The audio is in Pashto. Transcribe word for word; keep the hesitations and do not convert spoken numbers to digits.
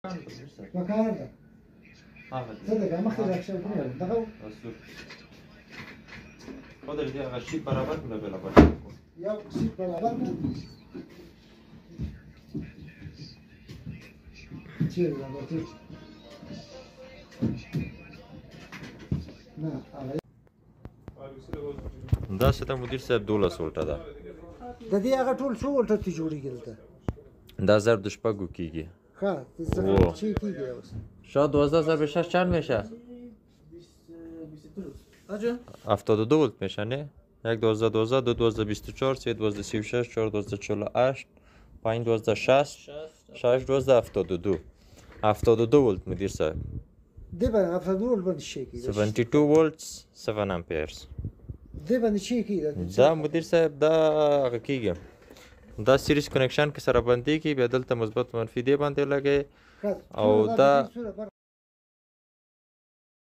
مکان ده څه ده مخکې راکښه کومه دغه اصول خودت دې هغه شي برابر کړه بل برابر یو سیټ برابر کړه چیرې راځي نه هغه دا څه ته مدیر صاحب دولس ولټه ده د دې هغه ټول څو ولټه ته جوړیږي دلته دا ضرب د شپږو کېږي ها څه چی کېږي اوس شاید دوازده ضرب شش چند میشه؟ هفتاد و دو ولت میشه نه؟ یک دوازده دوازده دو دوازده بیست و چهار سه دوازده سی و شش چهار دوازده چهل و هشت پنج دوازده شصت شش دوازده هفتاد و دو هفتاد و دو ولت مدیر صاحب دی باندې هفتاد و دو ولت باندې شي کېږي هفتاد و دو ولتس هفت امپیرز دی باندې شي کېږي دا مدیر صاحب دا هغه کېږي دا سیریز کنکشن کې سره باندې کې بیا دلته مثبت منفي دی باندې لګي او دا